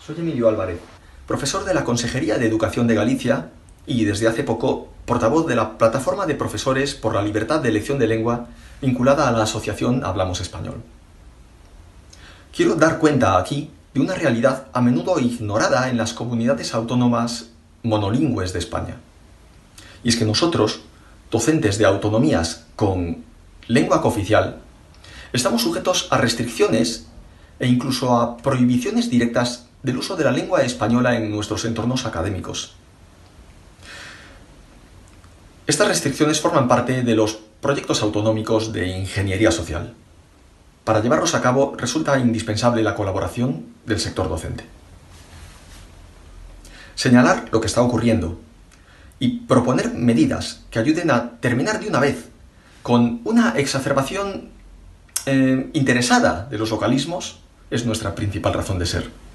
Soy Emilio Álvarez, profesor de la Consejería de Educación de Galicia y desde hace poco portavoz de la Plataforma de Profesores por la Libertad de Elección de Lengua vinculada a la asociación Hablamos Español. Quiero dar cuenta aquí de una realidad a menudo ignorada en las comunidades autónomas monolingües de España. Y es que nosotros, docentes de autonomías con lengua cooficial, estamos sujetos a restricciones e incluso a prohibiciones directas del uso de la lengua española en nuestros entornos académicos. Estas restricciones forman parte de los proyectos autonómicos de ingeniería social. Para llevarlos a cabo resulta indispensable la colaboración del sector docente. Señalar lo que está ocurriendo y proponer medidas que ayuden a terminar de una vez con una exacerbación interesada de los localismos es nuestra principal razón de ser.